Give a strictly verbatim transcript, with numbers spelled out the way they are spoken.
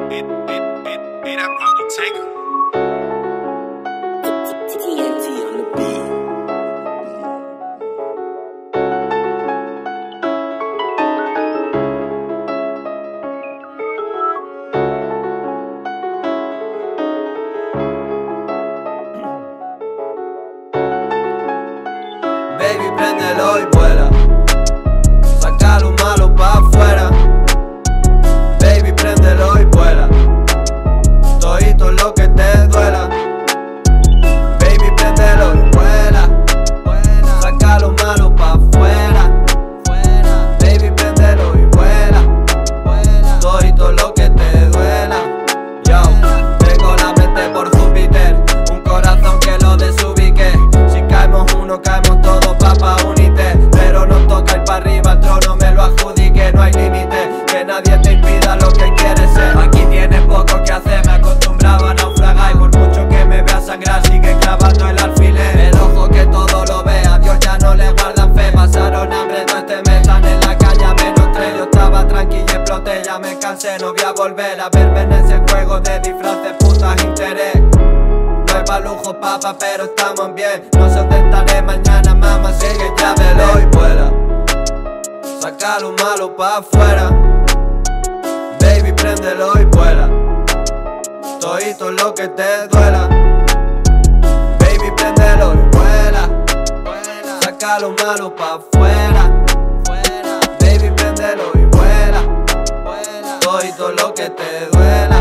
I'd probably take her. T N T on the beat. Baby, préndelo y vuela. Saca lo malo pa' afuera. Baby, préndelo y vuela. Todito lo que te duela. Baby, préndelo y vuela. Saca lo malo pa' afuera. Baby, préndelo y vuela. Todito lo que te duela. Yo, tengo la mente por Júpiter, un corazón que lo desubique. Si caemos uno, caemos todos, papá, unite. Pero nos toca ir para arriba, el trono me lo adjudique. No hay límite, que nadie te impida lo que quieres ser. Aquí tienes poco que hacer, me acostumbraba a naufragar. Y por mucho que me vea sangrar, sigue clavando el alfiler. El ojo que todo lo ve, a Dios ya no le guardan fe. Pasaron hambre todo este mes, están en la calle a menos tres. Yo estaba tranquilo y exploté, ya me cansé, no voy a volver a verme en ese juego de disfraces, putas, interés. No hay pa' lujo, papá, pero estamos bien. No sé dónde estaré mañana, mamá, sigue ya velo y vuela. Saca lo malo pa' afuera. Baby, préndelo y vuela. Todito lo que te duela. Baby, préndelo y vuela. Saca lo malo pa' afuera. Baby, préndelo y vuela. Todito lo que te duela.